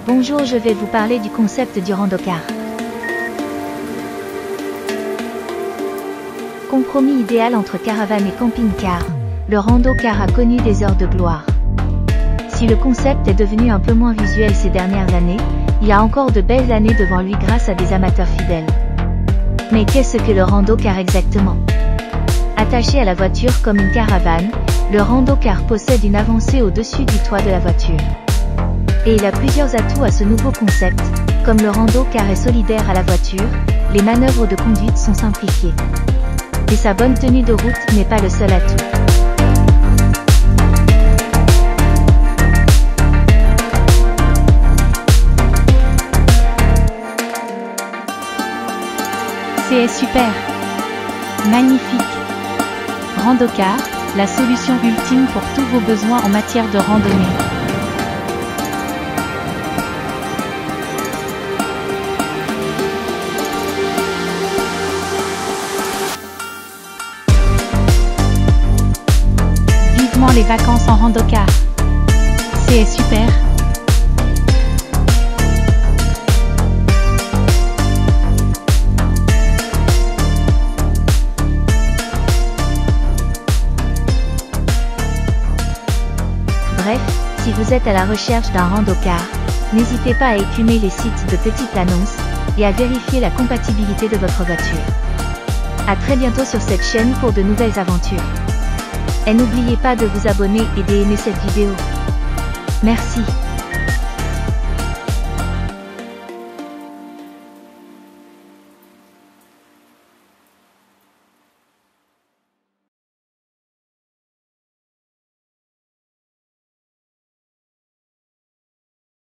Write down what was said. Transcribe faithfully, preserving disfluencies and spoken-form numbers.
Bonjour, je vais vous parler du concept du rando-car. Compromis idéal entre caravane et camping-car, le rando-car a connu des heures de gloire. Si le concept est devenu un peu moins visuel ces dernières années, il a encore de belles années devant lui grâce à des amateurs fidèles. Mais qu'est-ce que le rando-car exactement? Attaché à la voiture comme une caravane, le rando-car possède une avancée au-dessus du toit de la voiture. Et il a plusieurs atouts à ce nouveau concept, comme le rando-car est solidaire à la voiture, les manœuvres de conduite sont simplifiées. Et sa bonne tenue de route n'est pas le seul atout. C'est super! Magnifique! Rando-car, la solution ultime pour tous vos besoins en matière de randonnée. Vivement les vacances en rando-car. C'est super! Bref, si vous êtes à la recherche d'un rando-car, n'hésitez pas à écumer les sites de petites annonces, et à vérifier la compatibilité de votre voiture. À très bientôt sur cette chaîne pour de nouvelles aventures. Et n'oubliez pas de vous abonner et d'aimer cette vidéo. Merci.